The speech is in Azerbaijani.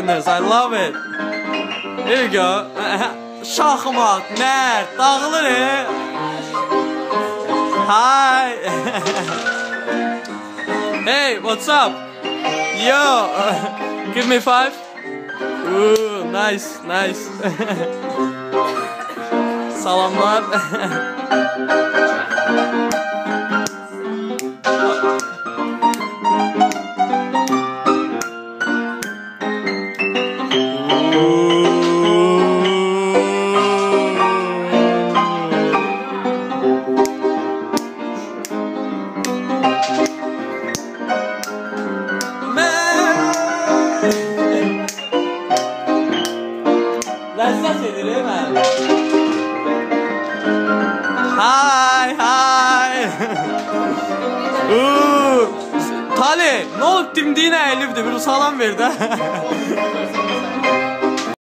goodness, I love it. Here you go. Şahmat, nerd, dağılır Hi. Hey, what's up? Yo, give me 5. Ooh, nice, nice. Salamlar. Ləzzət edir mən. Hi, hi. Tali, nə olub dimdiyinə əyilibdir, bir salam ver də.